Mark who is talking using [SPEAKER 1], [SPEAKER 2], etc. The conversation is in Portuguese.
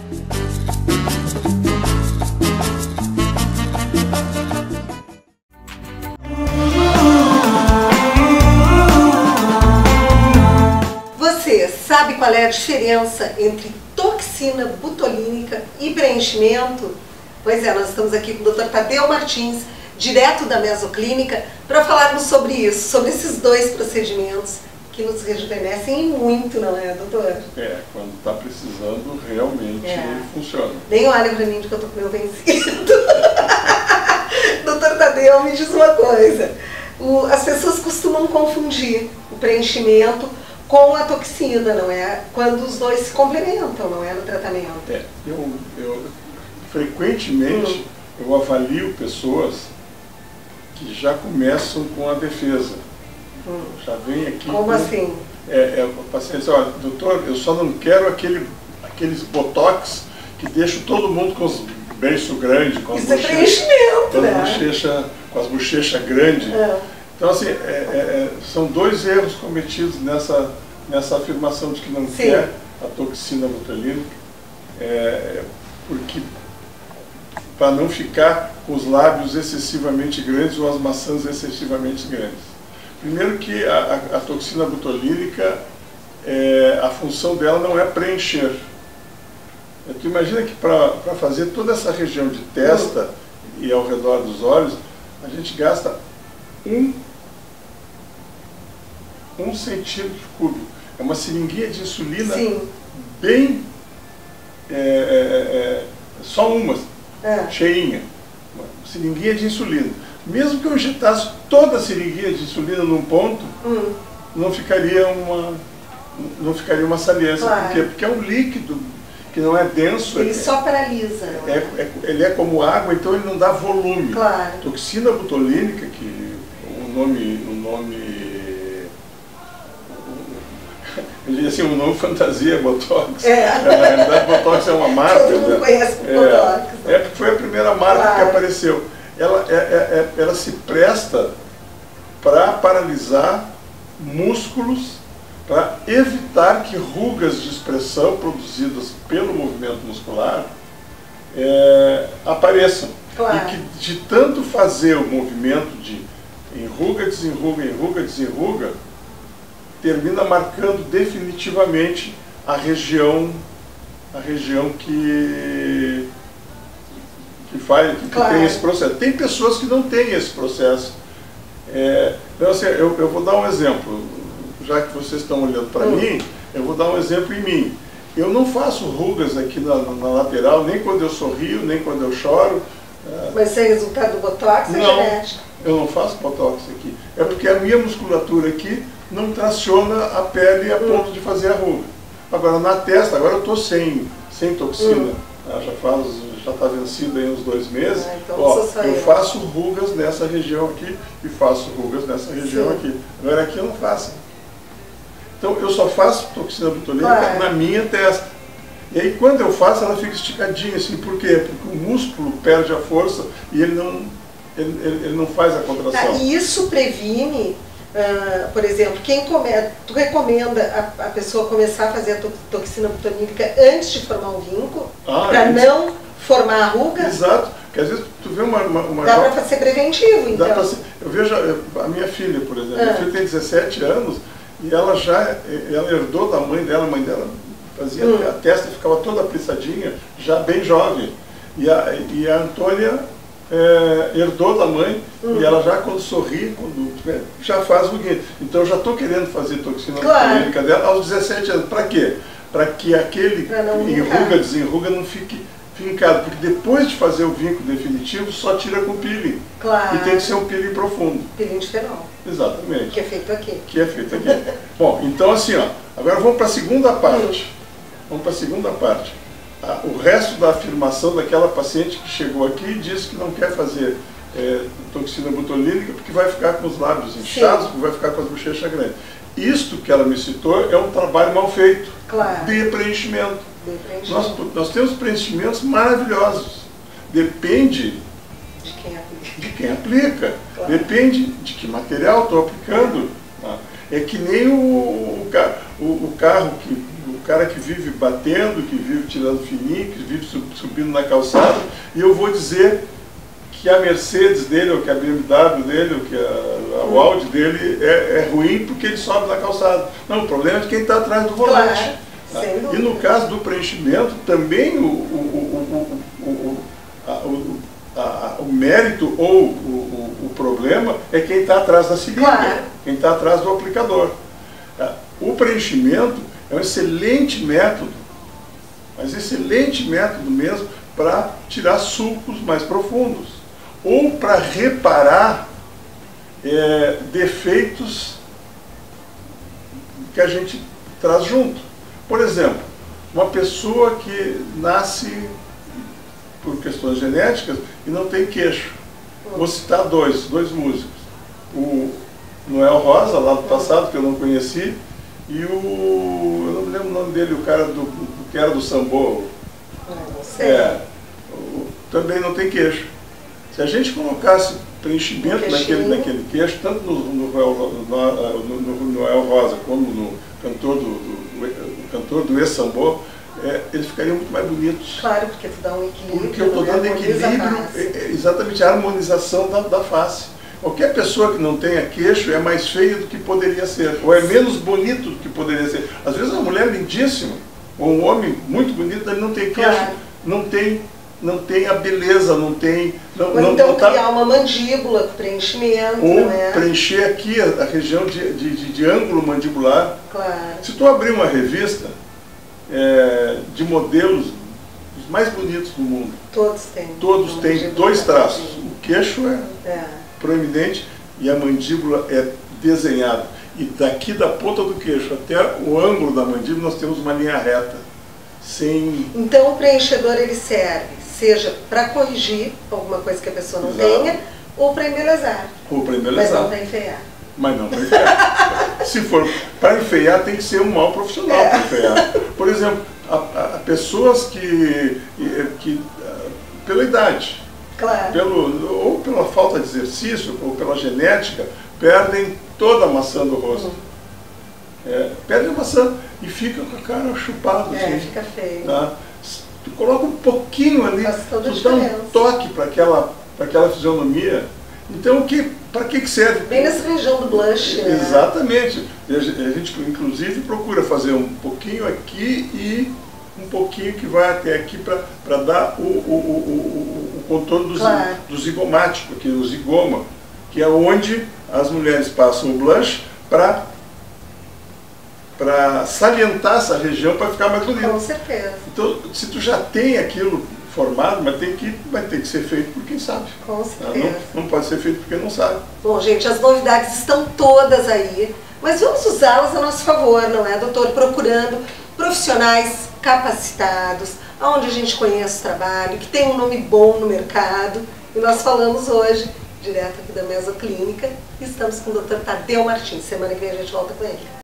[SPEAKER 1] Você sabe qual é a diferença entre toxina botulínica e preenchimento? Pois é, nós estamos aqui com o Dr. Tadeu Martins, direto da Mesoclínica, para falarmos sobre isso, sobre esses dois procedimentos que nos rejuvenescem muito, não é, doutor?
[SPEAKER 2] É, quando está precisando, realmente funciona.
[SPEAKER 1] Nem olha para mim que eu estou com o meu vencido. Doutor Tadeu, me diz uma coisa. As pessoas costumam confundir o preenchimento com a toxina, não é? Quando os dois se complementam, não é, no tratamento.
[SPEAKER 2] É, eu frequentemente eu avalio pessoas que já começam com a defesa. Já vem aqui...
[SPEAKER 1] Como assim?
[SPEAKER 2] O paciente diz, olha, doutor, eu só não quero aqueles botox que deixam todo mundo com os beiços grandes, com
[SPEAKER 1] isso é preenchimento, né?
[SPEAKER 2] Com as bochechas grandes. Então, assim, são dois erros cometidos nessa afirmação de que não quer a toxina botulínica, porque para não ficar com os lábios excessivamente grandes ou as maçãs excessivamente grandes. Primeiro que a toxina botulínica, a função dela não é preencher. Tu imagina que para fazer toda essa região de testa e ao redor dos olhos, a gente gasta 1 centímetro cúbico. É uma seringuinha de insulina bem... só uma, cheinha. Uma seringuinha de insulina. Mesmo que eu injetasse toda a seringuinha de insulina num ponto, não ficaria uma saliência.
[SPEAKER 1] Claro.
[SPEAKER 2] Por quê? Porque é um líquido que não é denso.
[SPEAKER 1] Ele só paralisa.
[SPEAKER 2] Ele é como água, então ele não dá volume.
[SPEAKER 1] Claro.
[SPEAKER 2] Toxina botulínica, que o nome eu diria assim, o nome fantasia é Botox. Na realidade, Botox é uma marca.
[SPEAKER 1] Todo mundo conhece o Botox.
[SPEAKER 2] Porque foi a primeira marca que apareceu. Ela se presta para paralisar músculos, para evitar que rugas de expressão produzidas pelo movimento muscular apareçam.
[SPEAKER 1] Claro.
[SPEAKER 2] E que de tanto fazer o movimento de enruga, desenruga, enruga, desenruga, termina marcando definitivamente a região que tem esse processo. Tem pessoas que não têm esse processo. Então, assim, eu vou dar um exemplo. Já que vocês estão olhando para mim, eu vou dar um exemplo em mim. Eu não faço rugas aqui na lateral, nem quando eu sorrio, nem quando eu choro.
[SPEAKER 1] Mas isso é resultado do Botox ou genético?
[SPEAKER 2] Eu não faço Botox aqui. É porque a minha musculatura aqui não traciona a pele a ponto de fazer a ruga. Agora, na testa, agora eu estou sem toxina. Já está vencido aí uns 2 meses.
[SPEAKER 1] Então
[SPEAKER 2] eu faço rugas nessa região aqui e faço rugas nessa região aqui. Agora aqui eu não faço. Então eu só faço toxina botulínica na minha testa. E aí quando eu faço ela fica esticadinha assim. Por quê? Porque o músculo perde a força e ele não faz a contração.
[SPEAKER 1] E isso previne, por exemplo, tu recomenda a pessoa começar a fazer a toxina botulínica antes de formar o vinco? Para não formar a ruga?
[SPEAKER 2] Exato. Porque às vezes tu vê uma
[SPEAKER 1] dá para ser preventivo, então.
[SPEAKER 2] Eu vejo a minha filha, por exemplo. Minha filha tem 17 anos e ela herdou da mãe dela. A mãe dela fazia a testa ficava toda apressadinha, já bem jovem. E a Antônia herdou da mãe e ela já quando sorri, já faz ruguinha. Então eu já estou querendo fazer toxina botulínica dela aos 17 anos. Para quê? Para que aquele enruga, desenruga não fique fincado, porque depois de fazer o vinco definitivo só tira com peeling. E tem que ser um peeling profundo.
[SPEAKER 1] Peeling de fenol.
[SPEAKER 2] Exatamente.
[SPEAKER 1] Que é feito aqui.
[SPEAKER 2] Bom, então assim, agora vamos para a segunda parte. Vamos para a segunda parte. O resto da afirmação daquela paciente que chegou aqui e disse que não quer fazer toxina botulínica porque vai ficar com os lábios inchados, porque vai ficar com as bochechas grandes. Isto que ela me citou é um trabalho mal feito de preenchimento. Nós temos preenchimentos maravilhosos. Depende de quem aplica. Depende de que material estou aplicando. É que nem o carro cara que vive batendo, que vive tirando fininho, que vive subindo na calçada, e eu vou dizer que a Mercedes dele, ou que a BMW dele, ou que o Audi dele é ruim porque ele sobe na calçada. Não, o problema é de quem está atrás do volante.
[SPEAKER 1] Claro,
[SPEAKER 2] e no caso do preenchimento, também o mérito ou o problema é quem está atrás da seringa,
[SPEAKER 1] claro,
[SPEAKER 2] quem está atrás do aplicador. O preenchimento é um excelente método, mas excelente método mesmo para tirar sulcos mais profundos ou para reparar defeitos que a gente traz junto. Por exemplo, uma pessoa que nasce por questões genéticas e não tem queixo. Vou citar dois músicos. O Noel Rosa, lá do passado, que eu não conheci, e eu não me lembro o nome dele, o cara que era do sambô.
[SPEAKER 1] Não sei.
[SPEAKER 2] Também não tem queixo. Se a gente colocasse preenchimento naquele queixo, tanto no Noel Rosa como no cantor do ex-sambô, eles ficariam muito mais bonitos.
[SPEAKER 1] Claro, porque tu dá um equilíbrio.
[SPEAKER 2] Porque eu estou dando equilíbrio, exatamente a harmonização da face. Qualquer pessoa que não tenha queixo é mais feia do que poderia ser, ou é menos bonito do que poderia ser. Às vezes uma mulher lindíssima, ou um homem muito bonito, ele não tem queixo, claro, não tem a beleza, não tem...
[SPEAKER 1] então criar uma mandíbula com preenchimento,
[SPEAKER 2] ou
[SPEAKER 1] não é?
[SPEAKER 2] Preencher aqui a região de ângulo mandibular.
[SPEAKER 1] Claro.
[SPEAKER 2] Se tu abrir uma revista de modelos os mais bonitos do mundo,
[SPEAKER 1] todos têm
[SPEAKER 2] dois traços. O queixo é proeminente e a mandíbula é desenhada. E daqui da ponta do queixo até o ângulo da mandíbula nós temos uma linha reta.
[SPEAKER 1] Então o preenchedor ele serve, seja para corrigir alguma coisa que a pessoa não tenha, ou para embelezar. Mas não para enfeiar.
[SPEAKER 2] Mas não para enfeiar. Se for para enfeiar, tem que ser um mau profissional para enfeiar. Por exemplo, pessoas que pela idade,
[SPEAKER 1] claro,
[SPEAKER 2] ou pela falta de exercício, ou pela genética, perdem toda a maçã do rosto. Perde a maçã e fica com a cara chupada. Assim,
[SPEAKER 1] fica feio.
[SPEAKER 2] Tá? Tu coloca um pouquinho ali, tu dá um toque para aquela fisionomia. Então, para que serve?
[SPEAKER 1] Bem nessa região do blush.
[SPEAKER 2] Exatamente. A gente, inclusive, procura fazer um pouquinho aqui e um pouquinho que vai até aqui para dar o contorno do zigomático, aqui, o zigoma, que é onde as mulheres passam o blush para salientar essa região, para ficar mais bonito.
[SPEAKER 1] Com certeza.
[SPEAKER 2] Então, se tu já tem aquilo formado, vai ter que ser feito por quem sabe.
[SPEAKER 1] Com certeza.
[SPEAKER 2] Não pode ser feito por quem não sabe.
[SPEAKER 1] Bom, gente, as novidades estão todas aí, mas vamos usá-las a nosso favor, não é, doutor? Procurando profissionais capacitados, onde a gente conhece o trabalho, que tem um nome bom no mercado. E nós falamos hoje, direto aqui da Mesoclínica, e estamos com o Dr. Tadeu Martins. Semana que vem a gente volta com ele.